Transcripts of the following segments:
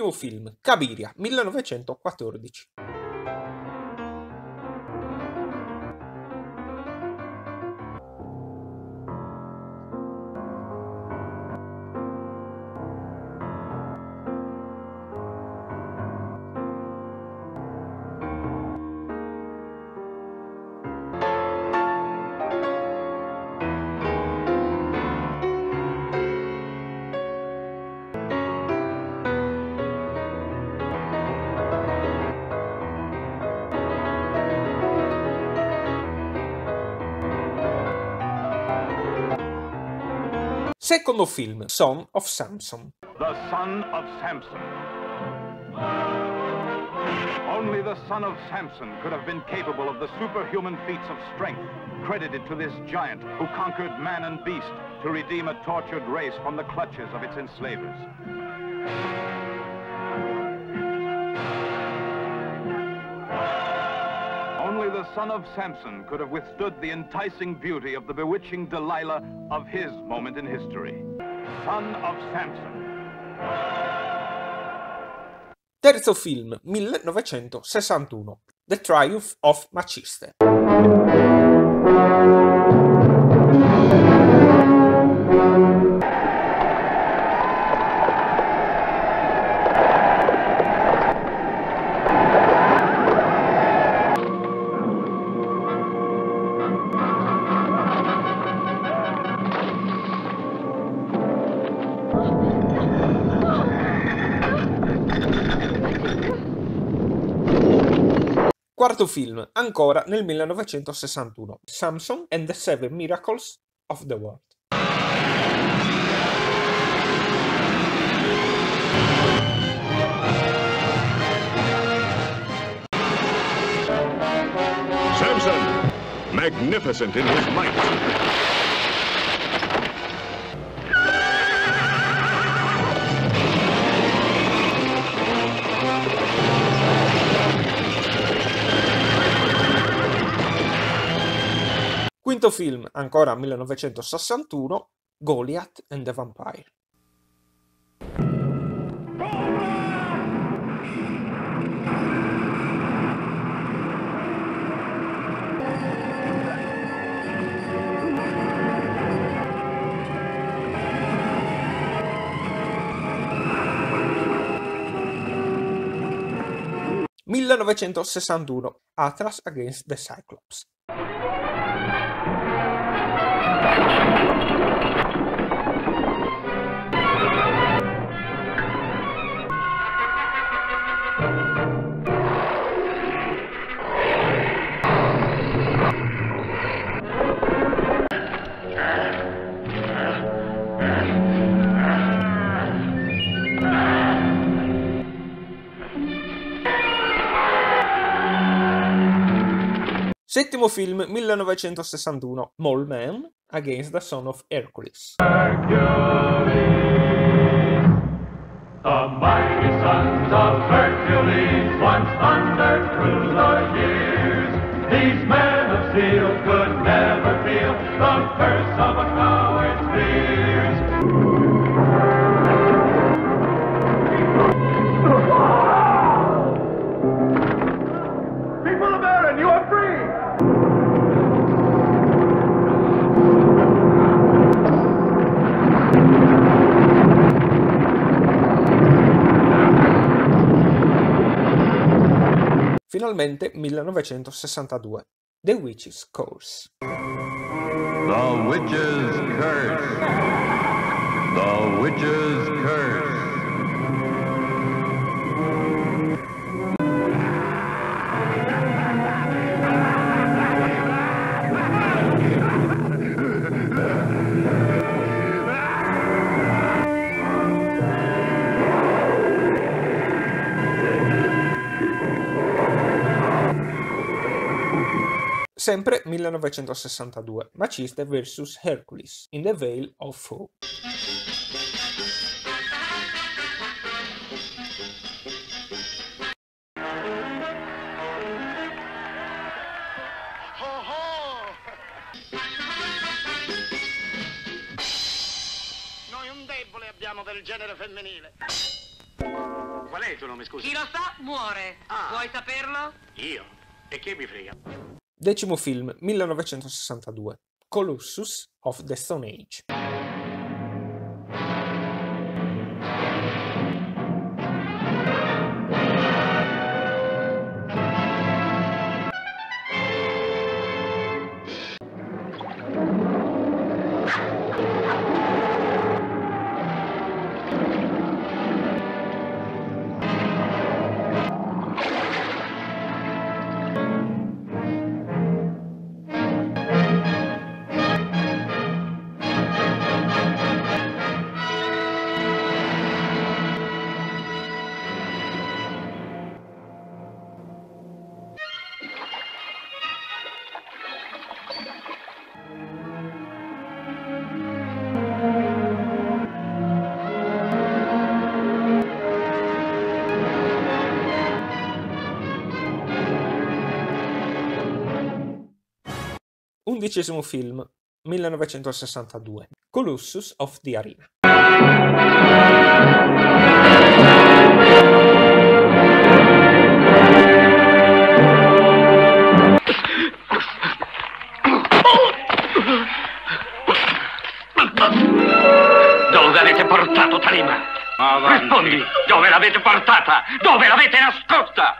Primo film, Cabiria, 1914. Secondo film, Son of Samson. The son of Samson. Only the son of Samson could have been capable of the superhuman feats of strength credited to this giant who conquered man and beast to redeem a tortured race from the clutches of its enslavers. Only the son of Samson could have withstood the enticing beauty of the bewitching Delilah of his moment in history. Son of Samson. Terzo film, 1961, The Triumph of Maciste. Quarto film, ancora nel 1961, Samson and the Seven Miracles of the World. Samson, magnificent in his might. Quinto film, ancora 1961, Goliath and the Vampire. (1961) Atlas Against the Cyclops. Settimo film, 1961, Mole Man Against the Son of Hercules. Hercules, the mighty sons of Hercules once thundered through the years. These men of steel could never feel the curse of a coward's fears. People of Erin, you are free! Finalmente 1962, The Witch's Curse. The Witch's Curse. The Witch's Curse. Sempre 1962, Maciste vs. Hercules, In the Veil of Foe. Noi un debole abbiamo del genere femminile. qual è il tuo nome, scusa? Chi lo sa muore. Vuoi saperlo? Io? E che mi frega? Decimo film, 1962, Colossus of the Stone Age. Undicesimo film, 1962, Colossus of the Arena. Dove avete portato Talima? Rispondi! Dove l'avete portata? Dove l'avete nascosta?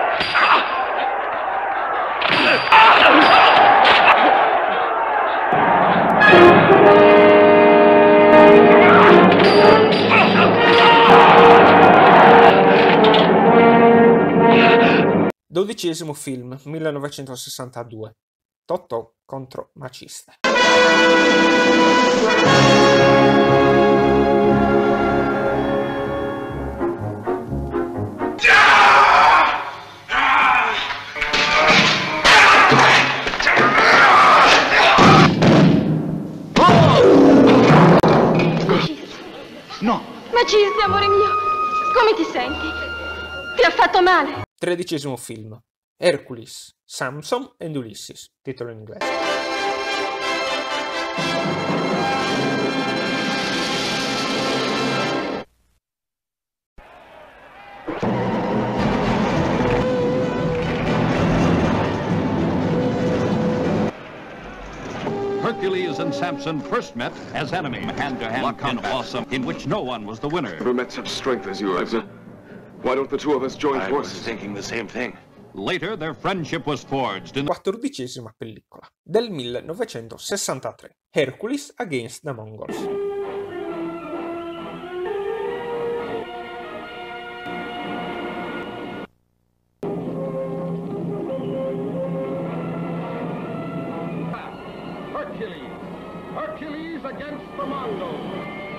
Dodicesimo film, 1962, Totò contro Macista. No! Maciste, amore mio, come ti senti? Ti ha fatto male? Tredicesimo film, Hercules, Samson and Ulysses, titolo in inglese. Hercules and Samson first met as enemies, hand-to-hand combat, awesome, in which no one was the winner. Never met such strength as yours. Why don't the two of us join forces? I was thinking the same thing. Later, their friendship was forged in... Quattordicesima pellicola, del 1963, Hercules Against the Mongols. Hercules against the Mongols.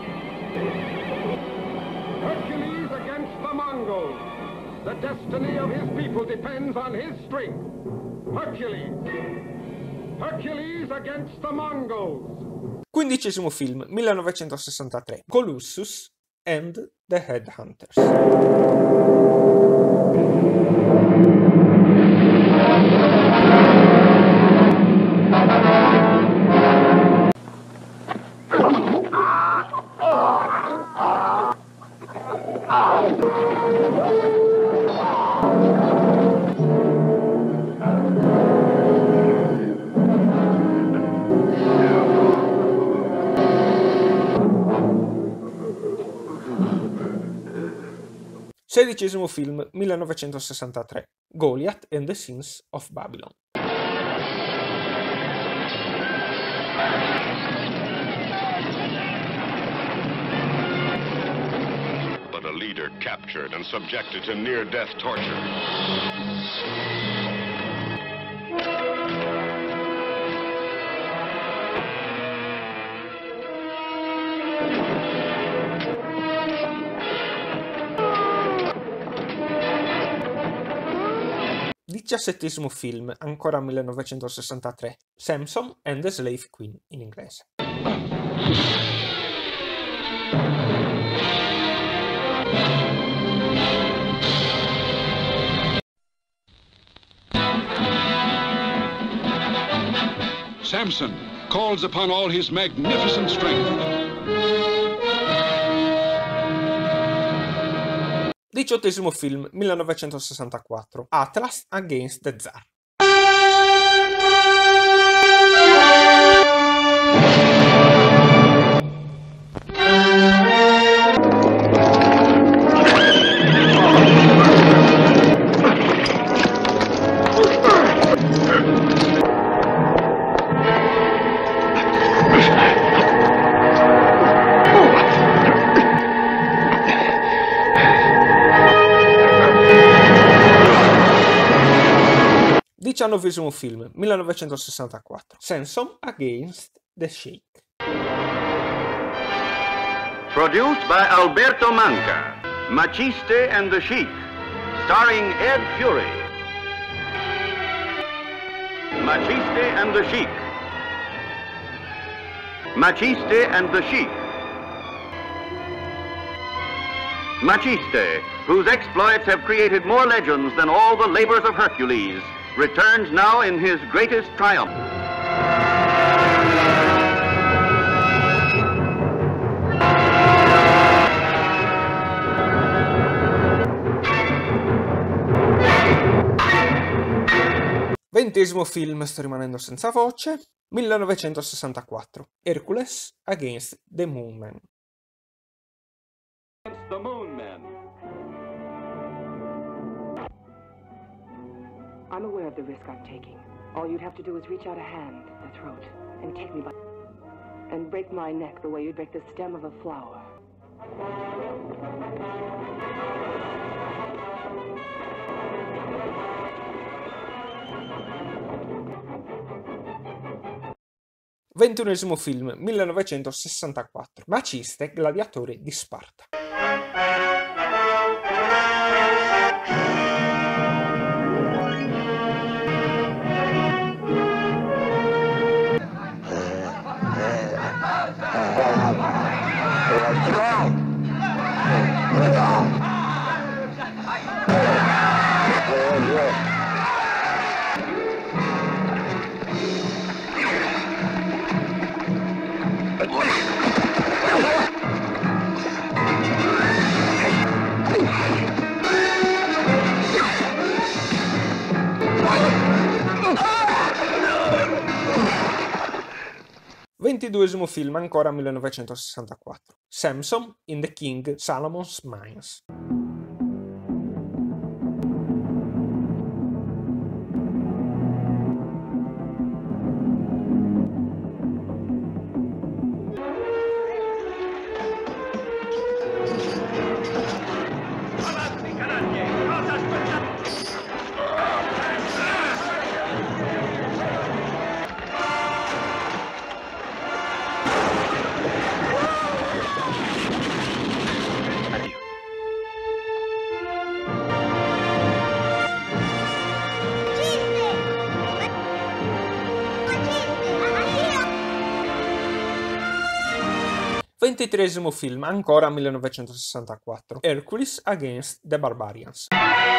Hercules against the Mongols. The destiny of his people depends on his strength. Hercules. Hercules against the Mongols. Quindicesimo film, 1963, Colossus and the Headhunters. Sedicesimo film, 1963, Goliath and the Sins of Babylon. But a leader captured and subjected to near-death torture. Diciassettesimo film, ancora 1963, Samson and the Slave Queen in inglese. Samson calls upon all his magnificent strength. 18° film, 1964, Atlas Against the Tsar. Diciannovesimo film, 1964, Samson Against the Sheik. Produced by Alberto Manca, Machiste and the Sheik, starring Ed Fury. Machiste and the Sheik. Machiste and the Sheik. Machiste, whose exploits have created more legends than all the labors of Hercules, returns now in his greatest triumph. Ventesimo film, sto rimanendo senza voce, 1964, Hercules Against the Moon Man. Against the Moon Men. I'm aware of the risk I'm taking. All you'd have to do is reach out a hand, the throat, and take me by... and break my neck the way you'd break the stem of a flower. Ventunesimo film, 1964, Maciste, gladiatore di Sparta. Ventiduesimo film, ancora 1964, Samson in the King Solomon's Mines. Ventitresimo film, ancora 1964, Hercules Against the Barbarians.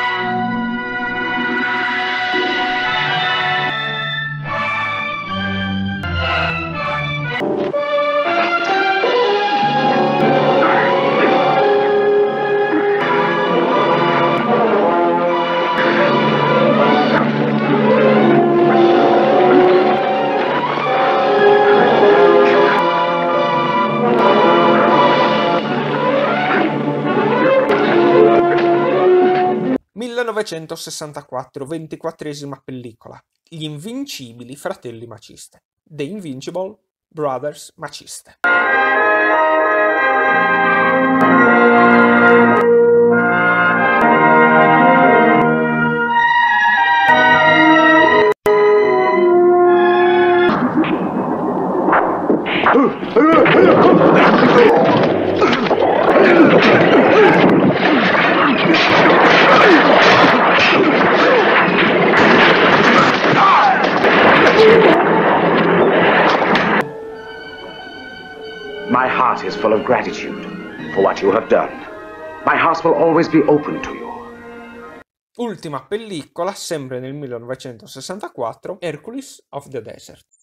(1964), 24esima pellicola, Gli invincibili fratelli Maciste, The Invincible Brothers Maciste. My heart is full of gratitude for what you have done. My heart will always be open to you. Ultima pellicola, sempre nel 1964, Hercules of the Desert.